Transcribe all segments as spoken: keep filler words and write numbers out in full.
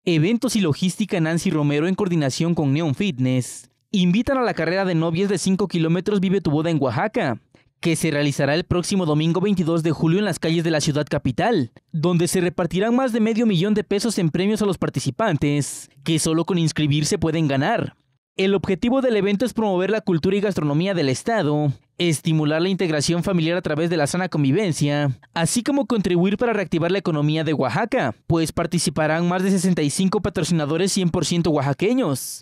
Eventos y logística Nancy Romero en coordinación con Neon Fitness invitan a la carrera de novias de cinco kilómetros Vive tu Boda en Oaxaca, que se realizará el próximo domingo veintidós de julio en las calles de la ciudad capital, donde se repartirán más de medio millón de pesos en premios a los participantes, que solo con inscribirse pueden ganar. El objetivo del evento es promover la cultura y gastronomía del estado, estimular la integración familiar a través de la sana convivencia, así como contribuir para reactivar la economía de Oaxaca, pues participarán más de sesenta y cinco patrocinadores cien por ciento oaxaqueños.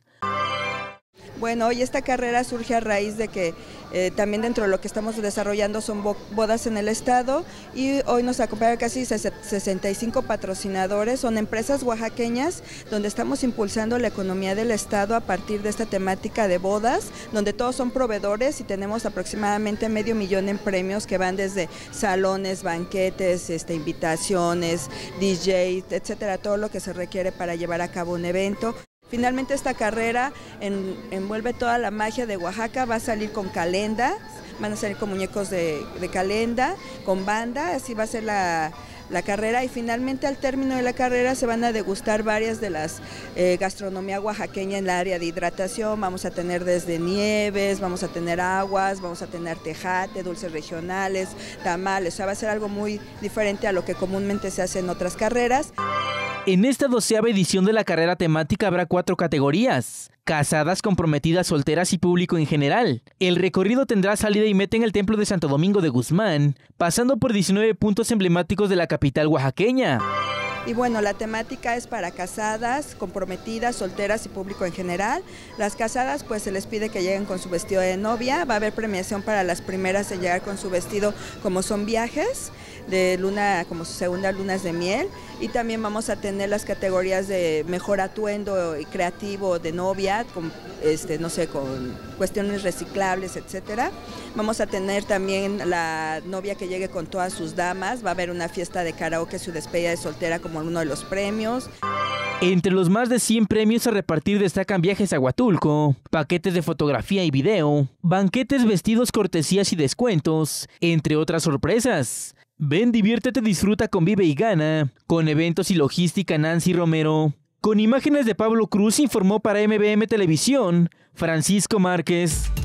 Bueno, hoy esta carrera surge a raíz de que eh, también dentro de lo que estamos desarrollando son bodas en el estado y hoy nos acompañan casi sesenta y cinco patrocinadores, son empresas oaxaqueñas donde estamos impulsando la economía del estado a partir de esta temática de bodas, donde todos son proveedores y tenemos aproximadamente medio millón en premios que van desde salones, banquetes, este, invitaciones, D J, etcétera, todo lo que se requiere para llevar a cabo un evento. Finalmente esta carrera en, envuelve toda la magia de Oaxaca, va a salir con calenda, van a salir con muñecos de, de calenda, con banda, así va a ser la, la carrera y finalmente al término de la carrera se van a degustar varias de las eh, gastronomía oaxaqueña en la área de hidratación, vamos a tener desde nieves, vamos a tener aguas, vamos a tener tejate, dulces regionales, tamales, o sea va a ser algo muy diferente a lo que comúnmente se hace en otras carreras. En esta doceava edición de la carrera temática habrá cuatro categorías: casadas, comprometidas, solteras y público en general. El recorrido tendrá salida y meta en el Templo de Santo Domingo de Guzmán, pasando por diecinueve puntos emblemáticos de la capital oaxaqueña. Y bueno, la temática es para casadas, comprometidas, solteras y público en general. Las casadas pues se les pide que lleguen con su vestido de novia, va a haber premiación para las primeras en llegar con su vestido como son viajes, de luna como sus segundas lunas de miel y también vamos a tener las categorías de mejor atuendo y creativo de novia, con, este, no sé, con cuestiones reciclables, etcétera. Vamos a tener también la novia que llegue con todas sus damas, va a haber una fiesta de karaoke, su despedida de soltera como uno de los premios. Entre los más de cien premios a repartir destacan viajes a Huatulco, paquetes de fotografía y video, banquetes, vestidos, cortesías y descuentos, entre otras sorpresas. Ven, diviértete, disfruta, convive y gana. Con eventos y logística Nancy Romero. Con imágenes de Pablo Cruz informó para M B M Televisión, Francisco Márquez.